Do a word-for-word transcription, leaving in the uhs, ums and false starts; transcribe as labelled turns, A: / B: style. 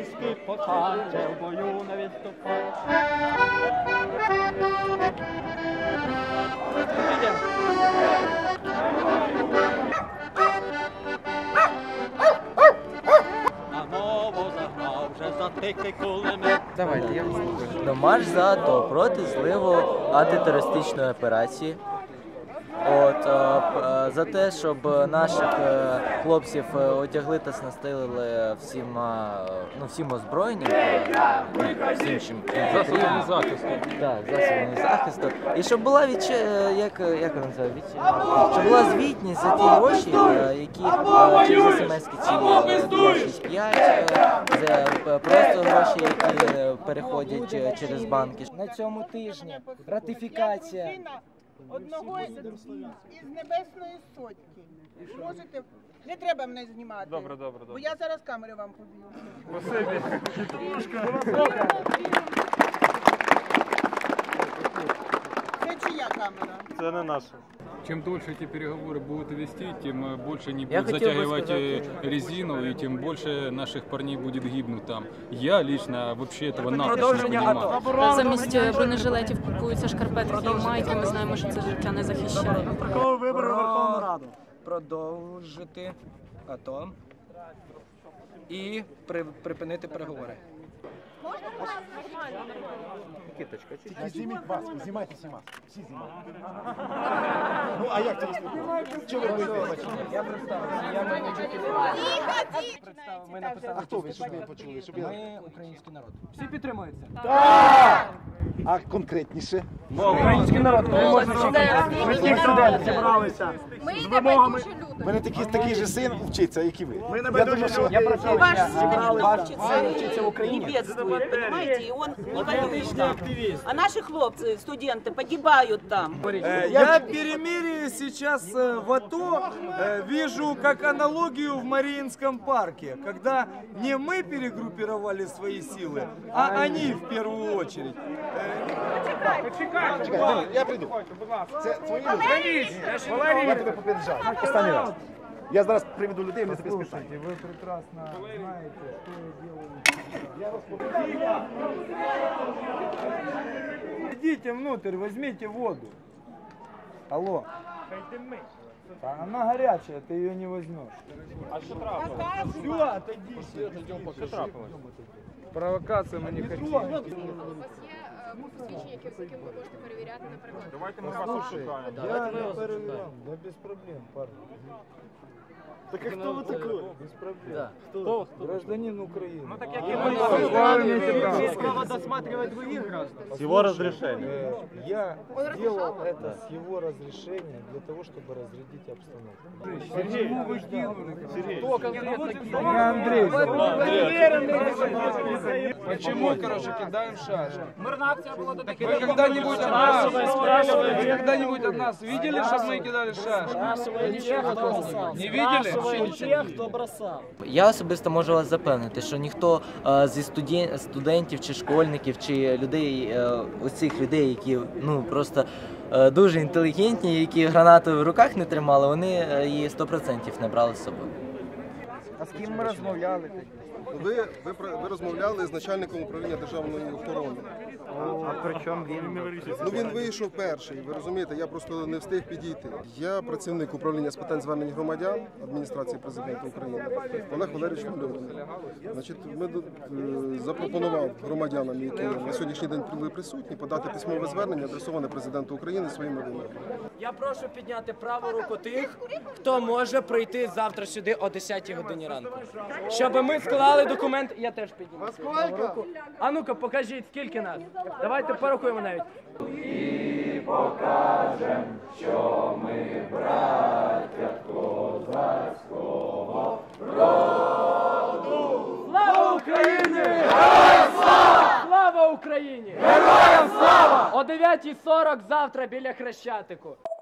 A: армійський повстанче, в бою не відступає. На ново заграв вже затихий кулемет.
B: Давайте, я слухаю. Марш за АТО проти зливу антитерористичної операції. От, е, за те, щоб наших е, хлопців одягли та снастилили всіма, ну, всім озброєнням, е, всім чим
C: засобами захисту.
B: Так, засобами захисту. І щоб була відч... як, як вона називає? Відч... щоб була звітність за ті гроші, е, які е, через смс-ки ці два шість п'ять, за просто гроші, які переходять через банки. На цьому тижні ратифікація
D: одного із Небесної Сотні. Можете, не треба мене знімати.
C: Добре, добре, добре.
D: Бо я зараз камери вам поб'ю.
C: Спасибі.
D: Це чия камера?
C: Це не наша.
E: Чем дольше эти переговоры будут вести, тем больше не
B: Я
E: будут затягивать сказать, резину, и тем больше наших парней будет гибнуть там. Я лично вообще этого напрочь не понимаю.
F: Замість бронежилетів купуються шкарпетки і майки, ми знаємо, що це життя не захищає.
A: Протокол виборів Верховну Раду.
B: Продовжити АТО і при, припинити переговори.
G: Киточка, зніміть маску, знімайте всі маски. Всі знімайте. Ну, а як це не спілкуєтеся? Чого ви боїтеся?
B: Я представився, я
G: Ми написали, а хто ви, щоб ви почули? Щоб я...
B: Ми український народ.
A: Всі підтримуються?
G: Так! А конкретніше?
A: Український народ. Ми всіх студентів зібралися.
F: Ми не байдужі люди.
G: У мене такий, такий же син вчиться, як і ви.
A: Ми не байдужі люди. Я працюю.
H: Ваш сын
A: вчиться в Україні.
H: не бедствует, понимаете, и он не воюет там. А наши хлопцы, студенты, погибают там.
I: Я перемирие сейчас в АТО вижу как аналогию в Мариинском парке, когда не мы перегруппировали свои силы, а они в первую очередь.
G: Чекай, я прийду. Це твої люди? Я тебе попереджаю. Останній раз. Я зараз приведу людей, вони тебе спитають.
I: Ви прекрасно знаєте, що я делаю. Идите внутрь, возьмите воду. Алло. Да, она горячая, ты ее не возьмешь.
C: А що трапилось?
I: Все, отойди.
C: Що трапилось?
I: Провокацию мы не хотим.
F: У вас є посвідчення, які ви можете перевіряти, наприклад?
C: Давайте ми вас ошукаємо.
I: Я не перевіряв, да без проблем, парни.
G: Так а хто ви такий?
I: Без проблем.
B: Да.
C: Хто?
I: Гражданин Украины.
C: Ну так як і ми.
A: Есть право досматривать других граждан.
C: С его разрешения.
I: Э, Я сделал это с его разрешения для того, чтобы разрядить обстановку. Почему вы кинули? Кто конкретно? Я Андрей. Почему, короче, кидаем шашки?
A: Мирна акція була до таких.
I: Вы когда-нибудь от нас, вы когда-нибудь от нас видели, чтобы мы кидали шашки? Не видели?
B: Я особисто можу вас запевнити, що ніхто е, зі студен- студентів чи школьників, чи людей, е, оцих людей, які ну просто е, дуже інтелігентні, які гранати в руках не тримали, вони е, її сто відсотків не брали з собою.
I: А з ким ми розмовляли?
J: Ви, ви, ви розмовляли з начальником управління державної охорони.
I: А при чому він?
J: Ну він вийшов перший, ви розумієте, я просто не встиг підійти. Я працівник управління з питань звернень громадян адміністрації президента України Олег Валерійович Мальований. Значить, ми е, запропонував громадянам, які на сьогоднішній день були присутні, подати письмове звернення, адресоване президенту України своїми вимогами.
A: Я прошу підняти праву руку тих, хто може прийти завтра сюди о десятій годині ранку. Щоб ми склали документ, я теж підніму праву руку. А ну-ка, покажіть, скільки нас. Давайте порахуємо навіть. І покажемо, що ми браття козацького роду. Слава Україні! Героям слава! Слава Україні! Героям слава! О дев'ятій сорок завтра біля Хрещатику.